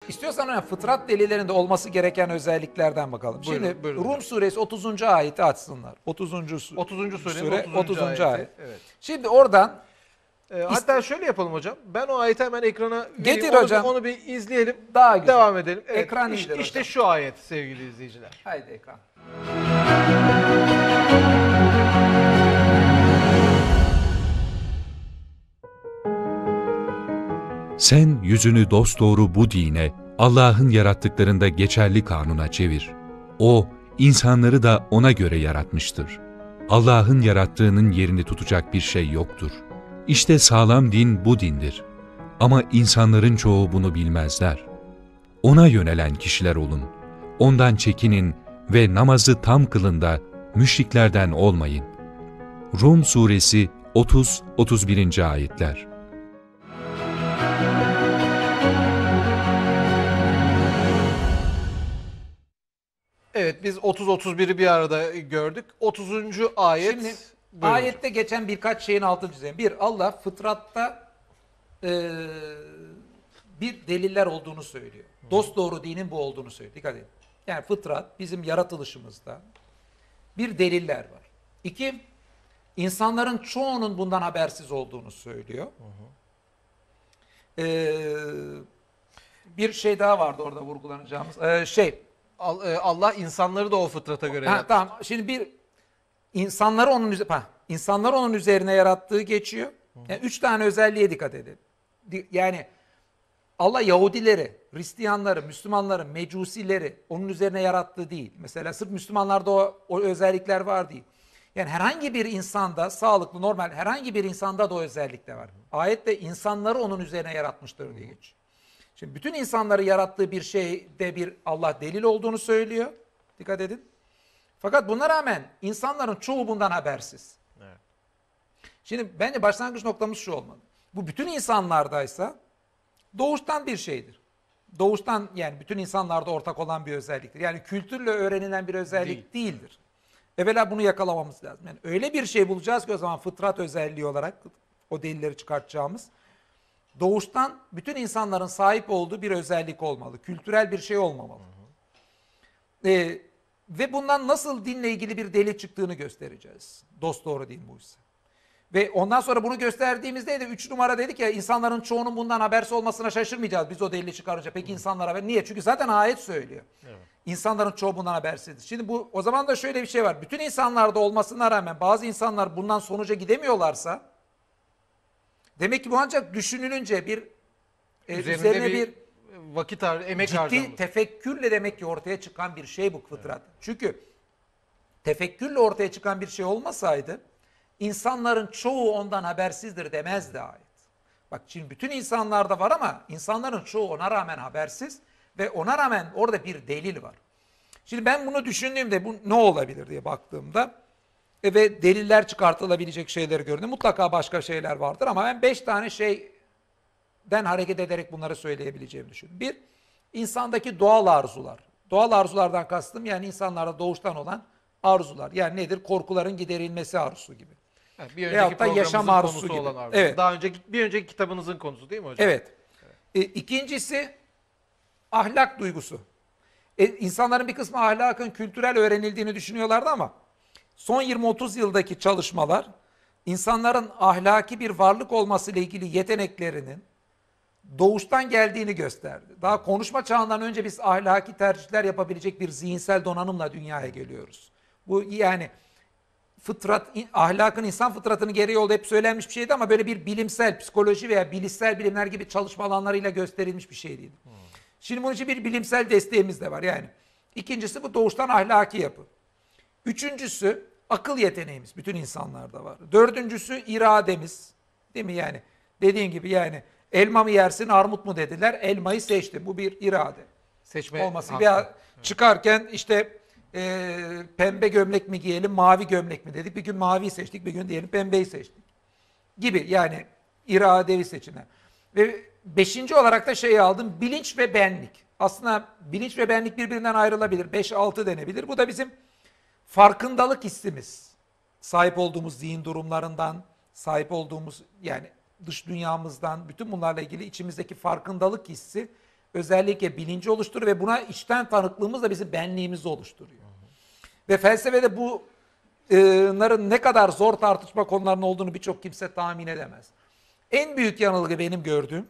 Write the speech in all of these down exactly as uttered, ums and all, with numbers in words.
İstiyorsan yani fıtrat delillerinde olması gereken özelliklerden bakalım. Buyurun, Şimdi buyurun Rum hocam. suresi otuzuncu ayeti açsınlar. otuzuncu su- otuzuncu surenin sure otuzuncu otuzuncu ayeti. ayet. Evet. Şimdi oradan Ee, hatta şöyle yapalım hocam. Ben o ayeti hemen ekrana vereyim. Getir onu hocam. Bir, onu bir izleyelim. Daha güzel. Devam edelim. Evet, Ekran işte, indir işte hocam. şu ayet sevgili izleyiciler. haydi ekran. Sen yüzünü dosdoğru bu dine, Allah'ın yarattıklarında geçerli kanuna çevir. O, insanları da ona göre yaratmıştır. Allah'ın yarattığının yerini tutacak bir şey yoktur. İşte sağlam din bu dindir. Ama insanların çoğu bunu bilmezler. Ona yönelen kişiler olun. Ondan çekinin ve namazı tam kılın da müşriklerden olmayın. Rum suresi otuz otuz birinci ayetler. Evet, biz otuz otuz biri bir arada gördük. otuzuncu ayet. Şimdi Buyurun ayette geçen birkaç şeyin altını çizeyim. Bir, Allah fıtratta e, bir deliller olduğunu söylüyor. Dosdoğru dinin bu olduğunu söylüyor. Dikkat edin. Yani fıtrat bizim yaratılışımızda bir deliller var. İki, insanların çoğunun bundan habersiz olduğunu söylüyor. Ee, bir şey daha vardı orada vurgulanacağımız. Ee, şey, Al- e, Allah insanları da o fıtrata göre ha, yarattı. tamam. Şimdi bir insanları onun üzerine, ha, insanları onun üzerine yarattığı geçiyor. Yani üç tane özelliğe dikkat edin. Di- Yani Allah Yahudileri, Hristiyanları, Müslümanları, Mecusileri onun üzerine yarattığı değil. Mesela sırf Müslümanlarda o, o özellikler var değil. Yani herhangi bir insanda, sağlıklı, normal herhangi bir insanda da o özellikler var. Ayette insanları onun üzerine yaratmıştır diye geçiyor. Şimdi bütün insanları yarattığı bir şeyde bir Allah delil olduğunu söylüyor. Dikkat edin. Fakat buna rağmen insanların çoğu bundan habersiz. Evet. Şimdi bence başlangıç noktamız şu olmalı. Bu bütün insanlardaysa doğuştan bir şeydir. Doğuştan yani bütün insanlarda ortak olan bir özelliktir. Yani kültürle öğrenilen bir özellik Değil. değildir. Evvela bunu yakalamamız lazım. Yani öyle bir şey bulacağız ki o zaman fıtrat özelliği olarak o delilleri çıkartacağımız doğuştan bütün insanların sahip olduğu bir özellik olmalı. Kültürel bir şey olmamalı. Ee, ve bundan nasıl dinle ilgili bir delil çıktığını göstereceğiz. Dosdoğru din buysa. Ve ondan sonra bunu gösterdiğimizde de üç numara dedik ya insanların çoğunun bundan habersiz olmasına şaşırmayacağız biz o delili çıkarınca. Peki insanlar haber niye? Çünkü zaten ayet söylüyor. Evet. İnsanların çoğu bundan habersizdir. Şimdi bu o zaman da şöyle bir şey var. Bütün insanlarda olmasına rağmen bazı insanlar bundan sonuca gidemiyorlarsa demek ki bu ancak düşünülünce bir e, Üzerinde üzerine bir, bir vakit har emek ciddi harcanmış. tefekkürle demek ki ortaya çıkan bir şey bu fıtrat. Evet. Çünkü tefekkürle ortaya çıkan bir şey olmasaydı insanların çoğu ondan habersizdir demezdi ayet. Bak şimdi bütün insanlarda var ama insanların çoğu ona rağmen habersiz ve ona rağmen orada bir delil var. Şimdi ben bunu düşündüğümde bu ne olabilir diye baktığımda e, ve deliller çıkartılabilecek şeyleri gördüm. Mutlaka başka şeyler vardır ama ben beş tane şeyden hareket ederek bunları söyleyebileceğimi düşünüyorum. Bir, insandaki doğal arzular. Doğal arzulardan kastım yani insanlarda doğuştan olan arzular. Yani nedir? Korkuların giderilmesi arzusu gibi. Evet, bir önceki Veyahut da yaşam programımızın arzusu konusu gibi. olan arzu. Evet. Daha önceki bir önceki kitabınızın konusu değil mi hocam? Evet. E, ikincisi ahlak duygusu. E, insanların bir kısmı ahlakın kültürel öğrenildiğini düşünüyorlardı ama son yirmi otuz yıldaki çalışmalar insanların ahlaki bir varlık olması ile ilgili yeteneklerinin doğuştan geldiğini gösterdi. Daha konuşma çağından önce biz ahlaki tercihler yapabilecek bir zihinsel donanımla dünyaya geliyoruz. Bu yani fıtrat, ahlakın insan fıtratını gereği oldu hep söylenmiş bir şeydi ama böyle bir bilimsel, psikoloji veya bilişsel bilimler gibi çalışma alanlarıyla gösterilmiş bir şey değildi. Hmm. Şimdi bunun için bir bilimsel desteğimiz de var yani. İkincisi bu doğuştan ahlaki yapı. Üçüncüsü akıl yeteneğimiz bütün insanlarda var. Dördüncüsü irademiz. Değil mi yani? Dediğin gibi yani elma mı yersin armut mu dediler. Elmayı seçtim. Bu bir irade. Seçme olması. hakkı. Veya çıkarken işte e, pembe gömlek mi giyelim mavi gömlek mi dedik. Bir gün maviyi seçtik bir gün diyelim pembeyi seçtik. Gibi yani iradevi seçimler. Ve beşinci olarak da şeyi aldım bilinç ve benlik. Aslında bilinç ve benlik birbirinden ayrılabilir. Beş altı denebilir. Bu da bizim farkındalık hissimiz. Sahip olduğumuz zihin durumlarından, sahip olduğumuz yani dış dünyamızdan, bütün bunlarla ilgili içimizdeki farkındalık hissi özellikle bilinci oluşturuyor ve buna içten tanıklığımız da bizim benliğimizi oluşturuyor. Ve felsefede bunların ne kadar zor tartışma konularının olduğunu birçok kimse tahmin edemez. En büyük yanılgı benim gördüğüm,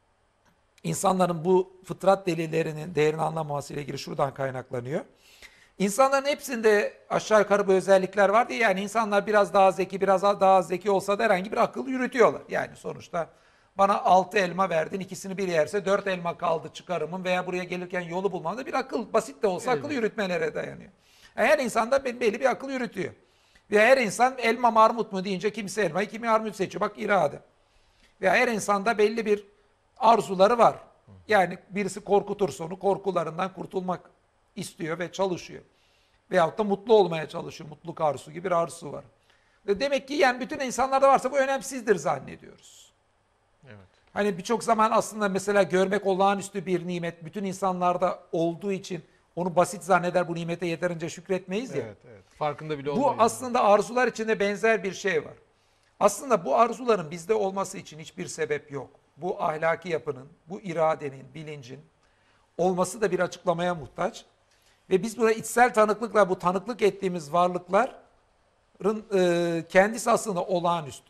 insanların bu fıtrat delillerinin değerini anlamaması ile ilgili şuradan kaynaklanıyor. İnsanların hepsinde aşağı yukarı bu özellikler var diye, yani insanlar biraz daha zeki, biraz daha zeki olsa da herhangi bir akıl yürütüyorlar. Yani sonuçta bana altı elma verdin, ikisini bir yerse dört elma kaldı çıkarımın veya buraya gelirken yolu bulmamda bir akıl, basit de olsa akıl yürütmelere dayanıyor. Yani her insan da belli bir akıl yürütüyor. Ve her insan elma mı armut mu deyince kimisi elmayı, kimi armut seçiyor. Bak irade. Ve her insanda belli bir arzuları var. Yani birisi korkutursa onu korkularından kurtulmak istiyor ve çalışıyor. Veyahut da mutlu olmaya çalışıyor. Mutluluk arzusu gibi bir arzusu var. Ve demek ki yani bütün insanlarda varsa bu önemsizdir zannediyoruz. Evet. Hani birçok zaman aslında mesela görmek olağanüstü bir nimet bütün insanlarda olduğu için onu basit zanneder, bu nimete yeterince şükretmeyiz ya. Evet, evet. Farkında bile Bu olmayız. aslında arzular içinde benzer bir şey var. Aslında bu arzuların bizde olması için hiçbir sebep yok. Bu ahlaki yapının, bu iradenin, bilincin olması da bir açıklamaya muhtaç. Ve biz buna içsel tanıklıkla, bu tanıklık ettiğimiz varlıkların e, kendisi aslında olağanüstü.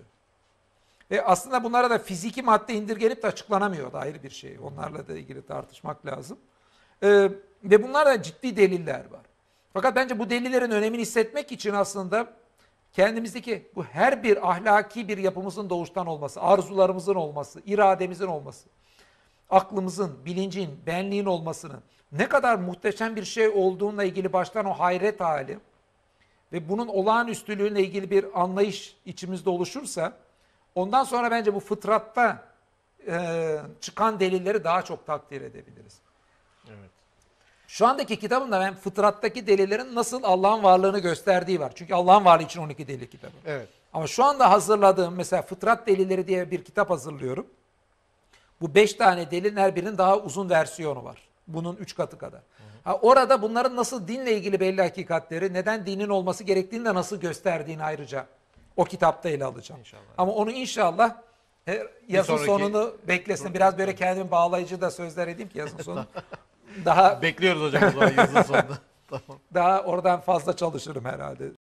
Ve aslında bunlara da fiziki madde indirgenip de açıklanamıyor da ayrı bir şey. Onlarla da ilgili tartışmak lazım. E, ve bunlarda ciddi deliller var. Fakat bence bu delillerin önemini hissetmek için aslında kendimizdeki bu her bir ahlaki bir yapımızın doğuştan olması, arzularımızın olması, irademizin olması, aklımızın, bilincin, benliğin olmasının ne kadar muhteşem bir şey olduğunla ilgili baştan o hayret hali ve bunun olağanüstülüğüne ilgili bir anlayış içimizde oluşursa, ondan sonra bence bu fıtratta e, çıkan delilleri daha çok takdir edebiliriz. Evet. Şu andaki kitabımda ben fıtrattaki delillerin nasıl Allah'ın varlığını gösterdiği var. Çünkü Allah'ın varlığı için on iki delil kitabı. Evet. Ama şu anda hazırladığım mesela fıtrat delilleri diye bir kitap hazırlıyorum. Bu beş tane delilin her birinin daha uzun versiyonu var. Bunun üç katı kadar. Ha, orada bunların nasıl dinle ilgili belli hakikatleri, neden dinin olması gerektiğini de nasıl gösterdiğini ayrıca o kitapta ele alacağım. İnşallah. Ama onu inşallah e, yazın sonraki- sonunu beklesin. Biraz böyle kendimi bağlayıcı da sözler edeyim ki yazın sonu. Daha Bekliyoruz hocam o zaman yazın sonunda. Tamam. daha oradan fazla çalışırım herhalde.